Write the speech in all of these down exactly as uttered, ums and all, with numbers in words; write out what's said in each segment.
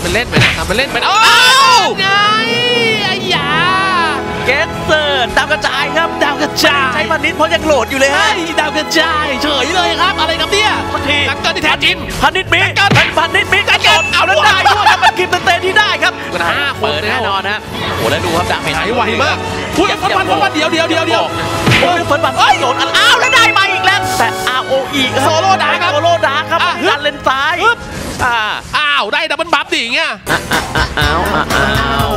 ำเป็นเล่นไปนะทำเป็นเล่นไปโอ้ไงไอ้ยาเกสเซอร์ดาวกระจายครับดาวกระจายใช้พันนิดเพราะยังโหลดอยู่เลยฮะดาวกระจายเฉยเลยครับอะไรครับเนี่ยทันทีนักเกินที่แท้จริงพันนิดมีพันนิดมีกระโดดเอาแล้วได้ด้วยครับเป็นคิมเตนที่ได้ครับเปิดแน่นอนนะโอ้แล้วดูครับดาวเมจไหวมากพูดกับฟันฟันฟันเดียวเดียวเดียวเดียวโอ้ยฟันฟันโดดอ้าวแล้วได้มาอีกแล้วแต่ อาร์ โอ อีโซโล่ดาร์ครับโซโล่ดาร์ครับดันเลนซ้ายอ้าวได้ดับเบิลบัฟดิอย่างเงี้ยอ้าวอ้าว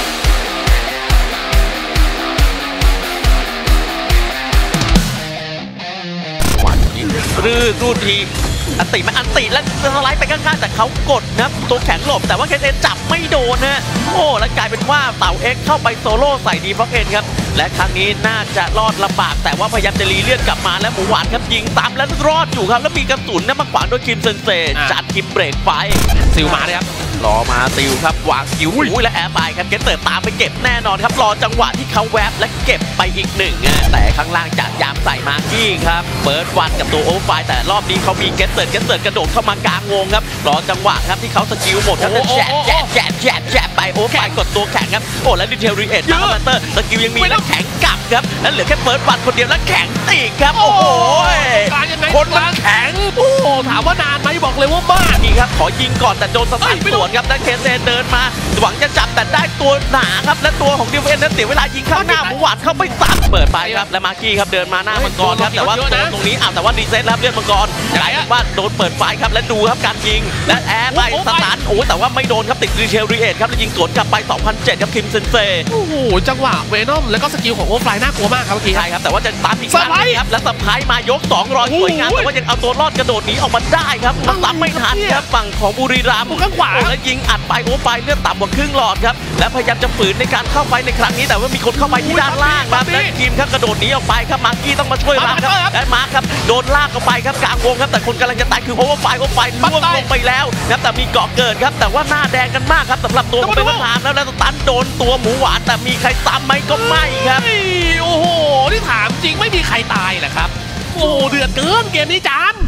รื้อรูดทีอันติมันอันติแล้วสไลด์ไปข้างๆแต่เขากดนะตัวแข็งหลบแต่ว่าเคเอ็นจับไม่โดนนะโอ้แล้วกลายเป็นว่าเต่าเอ็กเข้าไปโซโล่ใส่ดีฟ็อกเอ็นครับและครั้งนี้น่าจะรอดลำบากแต่ว่าพยายามจะรีเลื่อนกลับมาแล้วหมูหวานครับยิงตามแล้วรอดอยู่ครับแล้วมีกระสุนนะมาขวางโดยคิมเซนเซจัดคิมเบรกไฟซิลมาเลยครับรอมาซิลครับวางคิวอุ้ยและแอร์ไปครับเกตเตอร์ตามไปเก็บแน่นอนครับรอจังหวะที่เขาแวบและเก็บไปอีกหนึ่งแต่ข้างล่างจากยามใส่มากี้ครับเปิดวันกับตัวโอไฟแต่รอบนี้เขามีเกตเตอร์เกตเตอร์กระโดดเข้ามากลางวงครับรอจังหวะครับที่เขาสกิลหมดครับแฉะแฉะแฉะแฉะแฉะไปโอไฟกดตัวแข็งครับโอ้และดิเทลรีเอ็ดมาร์เตอร์สกิลยังมีแล้วแข็งกลับครับแล้วเหลือแค่เปิดวันคนเดียวแล้วแข็งตีครับโอ้โหคนมันแข็งโอ้ถามว่านานไหมบอกเลยว่ามากนี่ครับขอยิงก่อนแต่โดนสตันสวนครับแล้วเคเซเดินมาหวังจะจับแต่ได้ตัวหนาครับและตัวของดิฟเอ็นนั้นเสียเวลายิงข้างหน้าหมูหวานเข้าไปตัดเปิดไปครับและมาร์กี้ครับเดินมาหน้ามังกรครับแต่ว่าโดนตรงนี้อ้าวแต่ว่าดีเซตแล้วเลือดมังกรกลายเป็นว่าโดนเปิดไฟครับและดูครับการยิงและแอร์ไปสตันโอ้แต่ว่าไม่โดนครับติดดีเทลรีเอ็ดครับแล้วยิงสวนกลับไปสองพันเจ็ดครับคิมเซนเซ่โอ้โหจังหวะเวนอมแล้วก็สกิลของโอฟไลน์น่ากลัวมากครับเมื่อกี้ใช่ครับแต่ว่าจะตามอีกครั้งครับและสไปร์มายกสองร้อยสวยงามแต่ว่ายังเอาตัวรอดกระโดดหนีออกมาได้ครับซ้ำไม่ทันครับฝั่งของบุรีรัมย์ข้างขวาแล้วยิงอัดไปโอไฟเลือดต่ำกว่าครึ่งหลอดครับและพยายามจะฝืนในการเข้าไปในครั้งนี้แต่ว่ามีคนเข้าไปที่ด้านล่างครับและทีมครับกระโดดหนีออกไปครับมาร์กี้ต้องมาช่วยรันครับและมาร์คครับโดนลากเข้าไปครับกลางวงครับแต่คนกำลังจะตายคือโอเวอร์ไฟโอเวอร์ไฟล่วงลงไปแล้วนะแต่มีเกาะเกิดครับแต่ว่าหน้าแดงกันมากครับสำหรับตัวของเป็นทางแล้วแล้วตันโดนตัวหมูหวานแต่มีใครซ้ำไหมก็ไม่ครับโอ้โหนี่ถามจริงไม่มีใครตายแหละครับโอ้เดือดเกินเกมนี้จาน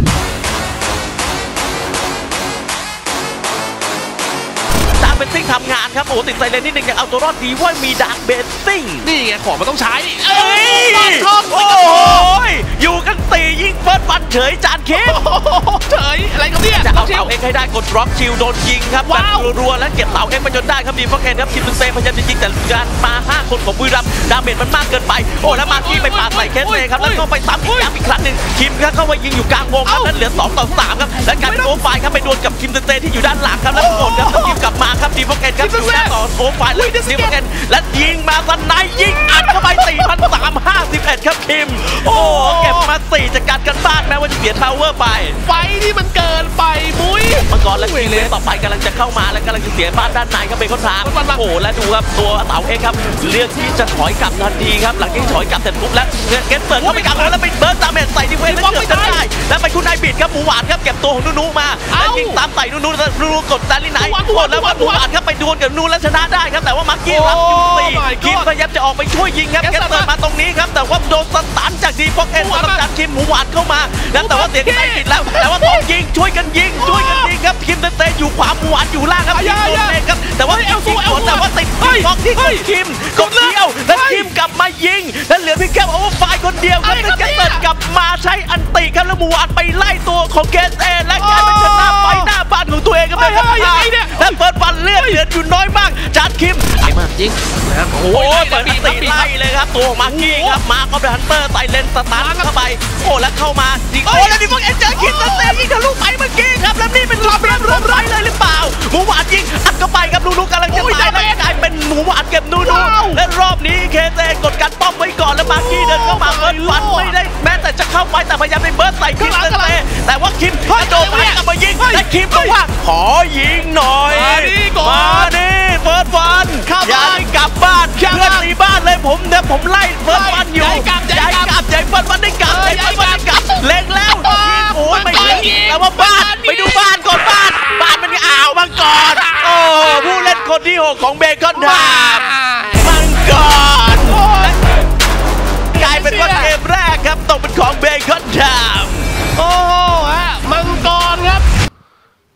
เบสซิ่งทำงานครับโอ้ติดไซเลนนิดนึงยังเอาตัวรอดดีว่ามีดาร์กเบสซิ่งนี่ไงของมันต้องใช้เอ้ยโอ้ยอยู่กันตียิงเฟิร์สฟันเฉยจานเข้มเฉยอะไรกันเนี่ยจะเอาเสาเอ็กให้ได้กดร็อกชิลโดนยิงครับแบบรัวๆแล้วเก็บเสาเอ็กไปจนได้ครับดีฟ็อกเอ็นครับคิมเซพยายามจะยิงแต่การมาห้าคนของบุรีรัมย์ดาเมจมันมากเกินไปโอ้แล้วมากี้ไปปาใส่เคสเซครับแล้วก็ไปซ้ำอีกย้ำอีกครั้งหนึ่งคิมเข้าไปยิงอยู่กลางวงครับแล้วเหลือสองต่อสามครับและการโอไฟครับไปโดนกับคิมเซที่อยู่ด้านหลังครับแล้วโดนครับแล้วคิมกลับมาครับดีฟ็อกเอ็นครับอยู่หน้าต่อโอไฟเลยดีฟ็อกเอ็นและยิงมาสไนยิงอัดเข้าไป สี่พันสามร้อยห้าสิบเอ็ด ครับคิมโอ้เก็บมาสี่จากการกันบ้านแม้ว่าจะเสียทาวเวอร์ไปไฟที่มันเกินไปมุ้ยมังกรและคิมเลยต่อไปกำลังจะเข้ามาและกำลังจะเสียบ้านด้านในครับเป็นคนทางโอ้และดูครับตัวเต๋าเองครับเลือกที่จะถอยกลับทันทีครับหลังที่ถอยกลับเสร็จปุ๊บแล้วเกตเปิดเข้าไปกลางแล้วไปเบิร์ดดาเมจใส่ดิเวนไม่เกิดได้แล้วไปคุณนายบิดครับหมูหวานครับเก็บตัวของนูนูมาแล้วยิงตามใส่นูนูนูนูกดแซนลี่ไนท์กดแล้วว่าหมูหวานครับไปดวลกับนูและชนะได้ครับแต่ว่ามาร์กี้รับอยู่สี่คิมพยายามจะออกไปช่วยยิงครับเกตเปิดมาตรงนี้ครับแต่ว่าโดนสตันจากดีฟ็อกเอ็นสำหรับการคิมหมูหวานเข้ามาแล้วแต่ว่าเสียกันได้ผิดแล้วแต่ว่าต้องยิงช่วยกันยิงช่วยกันยิงครับคิมเตะอยู่ขวาหมูหวานอยู่ล่างครับยิงโดนเลยครับแต่ว่าเอลซูเอลแต่ว่าติดบล็อกที่ของคิมกดเดียวแล้วคิมกลับมายิงแล้วเหลือเพียงแค่โอเวอร์ไฟคนเดียวครับแล้วเกตเปิดกลับมาใช้อันติครับแล้วหมูหวานไปไล่ตัวของเคสเอและกลายเป็นชนะไฟหน้าบ้านของตัวเองครับแล้วแล้วเปิดฟันเลือดเหลืออยู่น้อยมากจานคิมไอ้มากจริงโอ้ยเปิดอันติไล่เลยครับตัวของมาร์กี้ครับมาก็เป็นฮันเตอร์ใส่เลนสตาร์ทเข้าไปโอ้แล้วเข้ามาดิโอ้แล้วดิฟ็อกเอ็นเจอคิมเตะยิงทะลุไปเมื่อกี้ครับแล้วนี่เป็นรอบแรกรอบไรเลยหรือเปล่าหมูหวานยิงอัดเข้าไปครับนูนูกำลังจะตายแล้วกลายเป็นหมูหวานเก็บนูนูและรอบนี้เคเซกดการป้อมไว้ก่อนแล้วมาร์กี้เดินเข้ามาเบิร์ดฟันไม่ได้แม้แต่จะเข้าไปแต่พยายามไปเบิร์ดใส่คิมเตะแต่ว่าคิมกระโดดไปกลับมายิงและคิมบอกว่าขอยิงหน่อยมาดิเบิร์ดฟันอย่าให้กลับบ้านเพื่อนตีบ้านเลยผมเนี่ยผมไล่เบิร์ดฟันอยู่ย้ายกลับย้ายกลับย้ายเบิร์ดฟันได้กลับย้ายเบิร์ดฟันได้กลับเล็งแล้วโอ้ยไม่เล็งแต่ว่าบ้านไปดูบ้านก่อนบ้านบ้านมันอ่าวมังกรโอ้ผู้เล่นคนที่หกของเบคอนไทม์มังกรกลายเป็นว่าเกมแรกครับตกเป็นของเบคอนไทม์โอ้ฮะมังกรครับ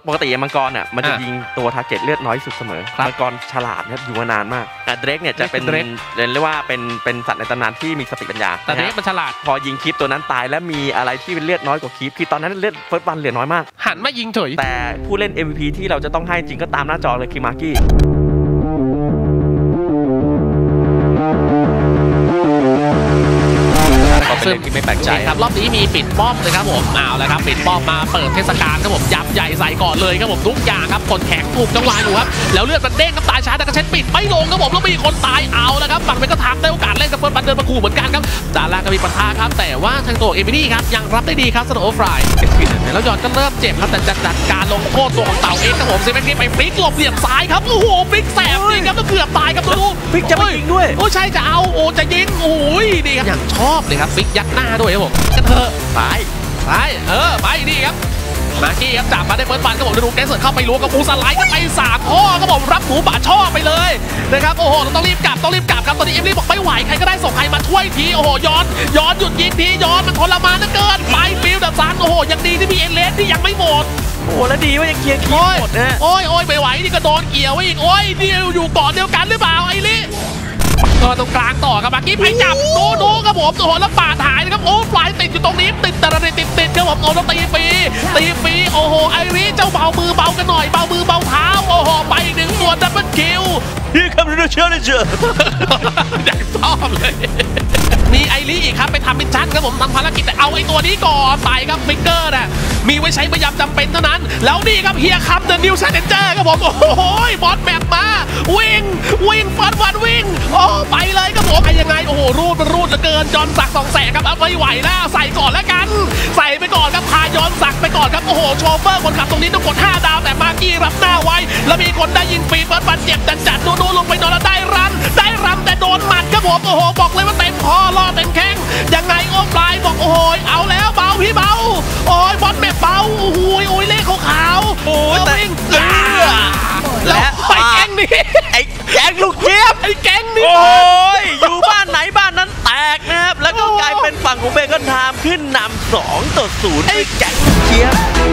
ปกติมังกรอ่ะมันจะยิงตัวทาร์เก็ตเลือดน้อยสุดเสมอมังกรฉลาดนะครับอยู่มานานมากแต่เดรกเนี่ยจะเป็นเรียกว่าเป็นเป็นสัตว์ในตำนานที่มีสติปัญญาแต่เดรกมันฉลาดพอยิงคลิปตัวนั้นตายและมีอะไรที่เป็นเลือดน้อยกว่าคลิปคือตอนนั้นเลือดเฟิร์สวันเหลือน้อยมากหันมายิงเฉยแต่ผู้เล่น เอ็ม วี พี ที่เราจะต้องให้จริงก็ตามหน้าจอเลยคือมาร์กี้เป็นเรื่องที่ไม่แปลกใจครับรอบนี้มีปิดป้อมเลยครับผมเอาแล้วครับปิดป้อมมาเปิดเทศกาลครับผมยับใหญ่ใส่ก่อนเลยครับผมทุกอย่างครับคนแข็งถูกจังหวะอยู่ครับแล้วเลือดมันเด้งครับตายช้าแต่กระเช็ดปิดไม่ลงครับผมแล้วมีคนตายเอาแล้วครับฝั่งเป็นก็ทำได้โอกาสเล่นกับเฟิร์สบันเดินมาขู่เหมือนกันครับดาราก็มีปะทะครับแต่ว่าทางตัวเอมิลี่ครับยังรับได้ดีครับสโนว์ฟรายแล้วยอดก็เริ่มเจ็บครับแต่จัดการลงโทษตัวของเต่าเองครับผมเซเว่นไปฟลิกหลบเหลี่ยมซ้ายครับโอ้โหฟลิกแสบจริงครับต้องเกือบตายครับดูฟลิกจะไม่ยิงด้วยโอ้ใช่จะเอาโอ้จะยิงโอ้ยดีครับอย่างชอบเลยครับฟลิกยัดหน้าด้วยครับผมกันเถอะไปไปเออไปนี่ครับมากี้ครับจับมาได้เฟิร์สฟันครับผมดูแกสเซิร์เข้าไปล้วงกับปูสไลด์กันไปสามข้อครับผมรับหมูป่าช่อไปเลยนะครับโอ้โหต้องรีบกลับต้องรีบกลับครับตอนนี้เอมลี่บอกไม่ไหวใครก็ได้ส่งใครมาช่วยทีโอ้โหย้อนย้อนหยุดยิงทีย้อนมันทรมานเหลือเกินไปฟิลดับซันโอ้โหยังดีที่มีเอเลสที่ยังไม่หมดโอ้แล้วดีว่ายังเคลียร์คีหมดนะโอ้ยโอ้ยไม่ไหวนี่ก็โดนเกี่ยวอีกโอ้ยนี่อยู่ก่อนเดียวกันหรือเปล่าไอ้ลี่ก็ตรงกลางต่อครับมากี้ไปจับดูดูครับผมโอ้โหแล้วปาดหายนะครับโอ้ฟลายติดอยู่ตรงนี้ติดแต่ละติดติดติดครับผมโอ้แล้วตีฟรีตีฟรีโอ้โหไอริเจ้าเบามือเบากันหน่อยเบามือเบาเท้าโอ้โหไปหนึ่งตัวดับเบิลคิวพี่คำนึงเชื่อเลยเชื่ออยากชอบเลยมีไอริอีกครับไปทำมิชชั่นครับผมทำภารกิจแต่เอาไอตัวนี้ก่อนไปครับฟิกเกอร์น่ะมีไว้ใช้ประยามจำเป็นเท่านั้นแล้วนี่ครับเฮียคัมเดอะนิวแชนเจอร์ครับผมโอ้โหบอสแมปมาวิ่งวิ่งฟันฟันวิ่งโอ้ไปเลยครับผมไอยังไงโอ้โหรูดมันรูดเหลือเกินจอนสักสองแสงครับเอาไม่ไหวแล้วใส่ก่อนแล้วกันใส่ไปก่อนครับพายอนสักไปก่อนครับโอ้โหโชเฟอร์คนขับตรงนี้ต้องกดห้าดาวแต่มากี้รับหน้าไว้แล้วมีคนได้ยิงฟรีเฟิร์สฟันเจ็บจัดจัดดูดูลงไปนอนแล้วได้รันได้รันแต่โดนหมัดครับผมโอ้โหบอกเลยว่าเต็มคอล่อเต็มแข้งยังไงโอ้ปลายบอกโอ้โหเอาแล้วเบาพี่เบาโอ้ยบอลแมปเบาโอ้โหโอ้ยเล่ขาวขาวโอ้ยวิ่งแล้วไปแก๊งนี้ไอ้แก๊งลูกเจี๊ยบไอ้แก๊งนี้โอ้ยอยู่บ้านไหนบ้านนั้นแตกนะครับแล้วก็กลายเป็นฝั่งของเบคอนไทม์ขึ้นนำสองต่อศูนย์ไอ้แก๊งลูกเจี๊ยบ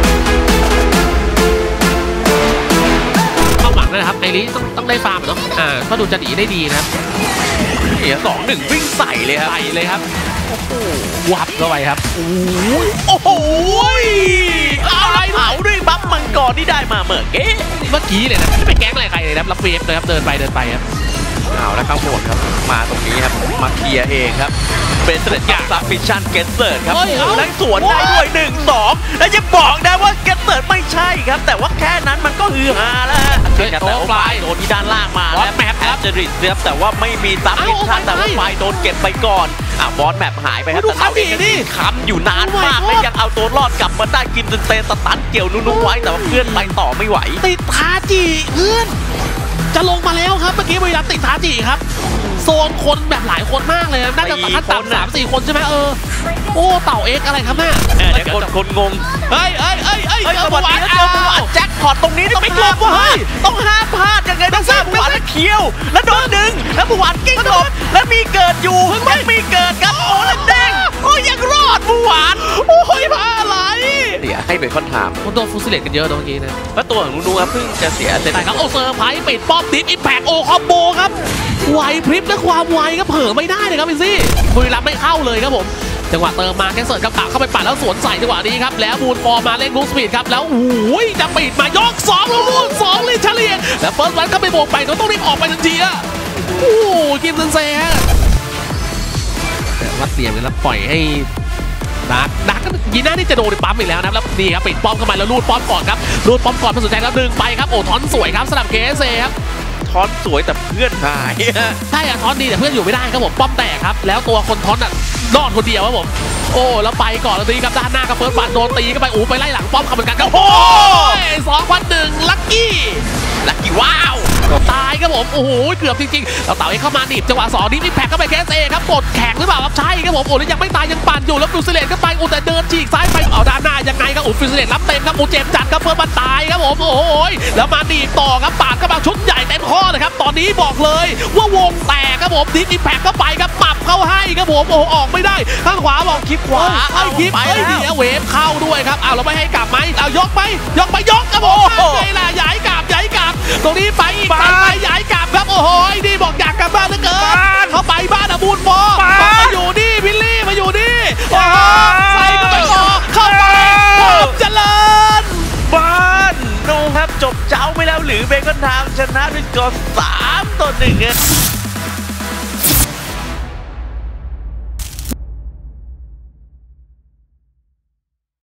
ความหวังนะครับไอริต้องต้องได้ฟาร์มเนาะอ่าก็ดูจะหนีได้ดีนะครับเหียสองหนึ่งวิ่งใส่เลยครับใส่เลยครับโอ้โหวับเข้าไปครับโอ้ยโอ้โหอะไรเผาด้วยบัฟมังกรที่ได้มาเมื่อกี้เมื่อกี้เลยนะไม่เป็นแก๊งอะไรใครเลยนะรับเวฟเลยครับเดินไปเดินไปครับเอาแล้วข้างบนครับมาตรงนี้ครับมาเคลียร์เองครับเป็นเสด็จกับซับฟิชชั่นเกสเซิร์ดครับแล้วสวนได้ด้วยหนึ่งสองแล้วจะบอกนะว่าเกสเซิร์ดไม่ใช่ครับแต่ว่าแค่นั้นมันก็ฮือฮาแล้วฮะแต่ว่าไฟโดนที่ด้านล่างมาแล้วแมปครับจะริดครับแต่ว่าไม่มีซับฟิชชั่นแต่ว่าไฟโดนเก็บไปก่อนอ่ะบอสแมปหายไปครับแต่เราเองนี่ค้ำอยู่นานมากและยังเอาตัวรอดกลับมาได้กินเซนสตันเกี่ยวนุ่มๆไว้แต่ว่าเพื่อนไปต่อไม่ไหวติดทาจิเพื่อนจะลงมาแล้วครับเมื่อกี้บริษัทติดทาจิครับโซนคนแบบหลายคนมากเลยน่าจะขั้นต่ำสามสี่คนใช่ไหมเออโอ้เต่าเอ็กอะไรครับแม่เดี๋ยวคนคนงงเฮ้ยเฮ้ยเฮ้ยเฮ้ยสวัสดีครับเจอประวัติแจ็คพอตตรงนี้ต้องห้ามพลาดต้องห้ามพลาดยังไงต้องสร้างประวัติเคี้ยวแล้วโดนดึงแล้วประวัติกิ้งหลบแล้วมีเกิดอยู่ยังมีเกิดครับโอ้แล้วเด้งโอ้ยังรอดประวัติโอ้ยพาอะไรเดี๋ยวให้เบคอนถามคนโดนฟูซิเลตกันเยอะตรงนี้นะแล้วตัวของนูๆครับเพิ่งจะเสียเสร็จครับโอเซอร์ไพรส์ปิดป้อมดิฟอิมแพคโอคอมโบครับไวพริบและความไวก็เผลอไม่ได้เลยครับพี่ซี่บุรีรัมย์ไม่เข้าเลยครับผมจังหวะเติมมาแค่เสิร์ฟกับขาเข้าไปปัดแล้วสวนใส่จังหวะนี้ครับแล้วบูนฟอร์มาเล่นลูกสปีดครับแล้วโอ้ยจะปิดมายกสองลูกสองลิชเลียนแล้วเฟิร์สวันก็ไปโบกไปต้องรีบออกไปทันทีอะโอ้กิมซันเซ่แต่ว่าเตรียมกันแล้วปล่อยให้ดักดักก็ยีน่าที่จะโดนปั๊มอีกแล้วนะแล้วนี่ครับปิดป้อมเข้ามาแล้วลูดป้อมก่อนครับลูดป้อมก่อนมาสนใจแล้วดึงไปครับโอ้ทอนสวยครับสลับเคสเซ่ครับทอนสวยแต่เพื่อนหายใช่อะทอนดีแต่เพื่อนอยู่ไม่ได้ครับผมป้อมแตกครับแล้วตัวคนทอนอ่ะรอดคนเดียวครับผมโอ้แล้วไปก่อนแล้วตีกับด้านหน้ากับเฟิร์สบัตโดนตีก็ไปอู้ไปไล่หลังป้อมเขาเหมือนกันครับโอ้ยสองพันหนึ่งลัคกี้ลัคกี้ว้าวตายครับผมโอ้โหเกือบจริงๆเราเต่าเองเข้ามาหนีบจังหวะสองนี้มีแพ็กเข้าไปแคสเอครับกดแข็งหรือเปล่าครับใช่ครับผมโอ้ยยังไม่ตายยังปั่นอยู่แล้วฟิวซิเลตก็ไปโอ้แต่เดินฉีกซ้ายไปเอาด้านหน้ายังไงครับโอ้ฟิวซิเลตรับเต็มครับโอ้เจ็บจัดครับเฟิร์สบัตตายครับผมโอ้ยแล้วมาหนีบต่อครับปาดเข้ามาชุดใหญ่เต็มข้อเลยครับตอนนี้บอกเลยว่าวงแตกครับผมดิสอิมแพคเข้าไปครับปรับเข้าให้ครับผมโอ้ออกไม่ได้ข้างขวาบอกคลิปขวาไอ้คลิปไอ้เดียเวฟเข้าด้วยครับเอาเราไม่ให้กลับไหมเอายกไปยกไปยกครับผมไงล่ะย้ายกลับย้ายกลับตรงนี้ไปอีกไปย้ายกลับครับโอ้โหไอ้นี่บอกอยากกลับบ้านเหลือเกินเข้าไปบ้านอะบูนฟอร์มาอยู่นี่บิลลี่มาอยู่นี่โอ้โหใส่ก็ไปต่อเข้าไปพร้อมเจริญบ้านดูครับจบเจ้าไปแล้วหรือเบคอนไทม์ชนะด้วยสกอร์สามต่อหนึ่ง